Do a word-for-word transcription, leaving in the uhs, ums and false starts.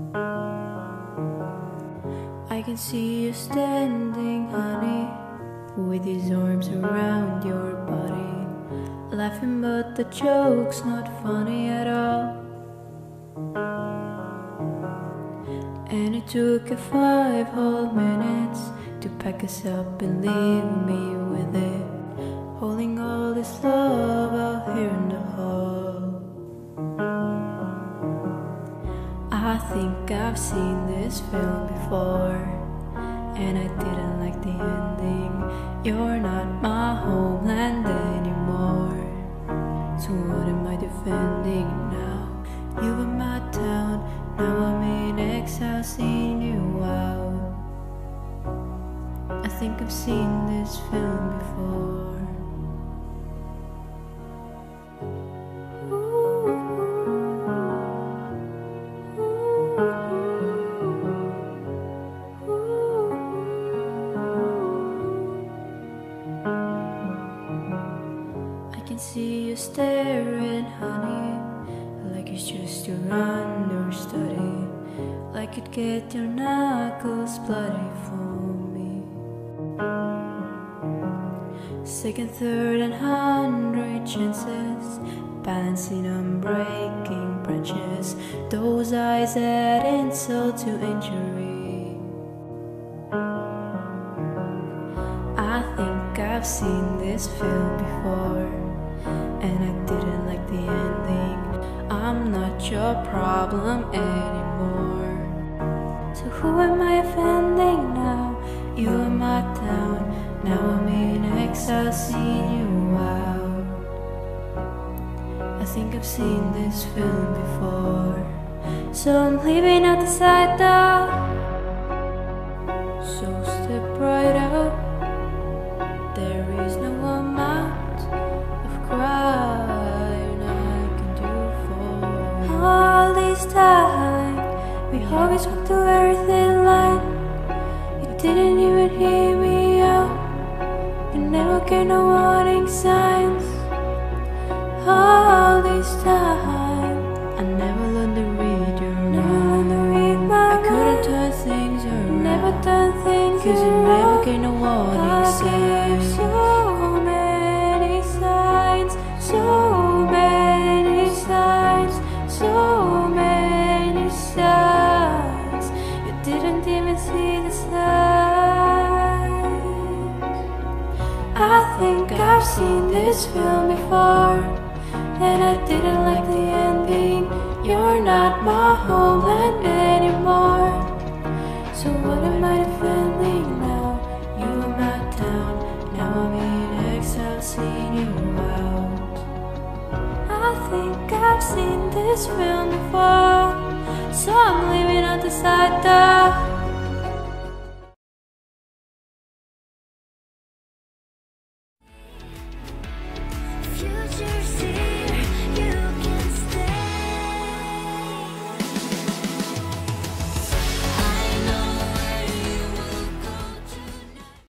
I can see you standing, honey, with his arms around your body, laughing but the joke's not funny at all. And it took you five whole minutes to pack us up and leave me with it, holding all this love out here in the hall. I think I've seen this film before, and I didn't like the ending. You're not my homeland anymore, so what am I defending now? You were my town, now I'm in exile, seeing you out. I think I've seen this film before. See you staring, honey, like it's just your understudy, like you'd get your knuckles bloody for me. Second, third, and hundred chances, balancing on breaking branches. Those eyes add insult to injury. I think I've seen this film before, and I didn't like the ending. I'm not your problem anymore, so who am I offending now? You are my town, now I'm in exile, seeing you out. I think I've seen this film before, so I'm leaving out the side door. So step right up, there is no amount of crying I can do for you. All this time, we always walked to everything line. You didn't even hear me out, you never gave no warning signs. All this time, I never learned to read your mind. I couldn't turn things around, never turn things cause you never gave no warning signs. So many signs, so many signs, so many signs. You didn't even see the signs. I think I've seen this film before, and I didn't like the ending. You're not my homeland anymore, so what am I defending now? You are my town, now I'm in exile, seeing you out. I think I've seen this film before, so I'm leaving out the side door.